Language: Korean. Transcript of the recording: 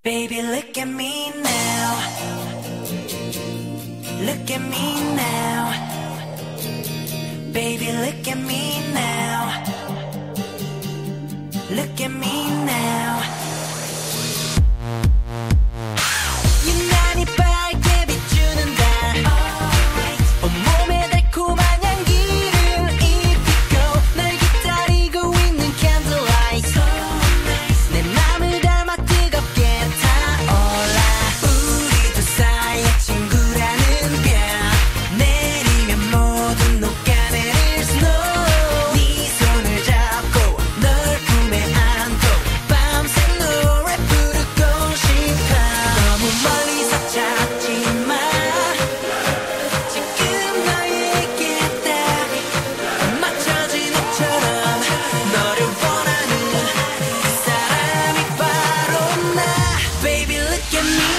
Baby, look at me now. Look at me now. Baby, look at me now. Look at me now. 유난히 밝게 비추는 달. 온몸에 달콤한 향기를 입히고 널 기다리고 있는 candlelight. 내 맘을 담아 뜨겁게 타올라. 우리 두 사이의 친구라는 별 내리면 모두 녹아내릴 snow. 네 손을 잡고 널 품에 안고 밤새 노래 부르고 싶어. 너무 멀리서 찾지 마. 지금 너에게 딱 맞춰진 옷처럼 너를 원하는 그 사람이 바로 나. Baby, look at me.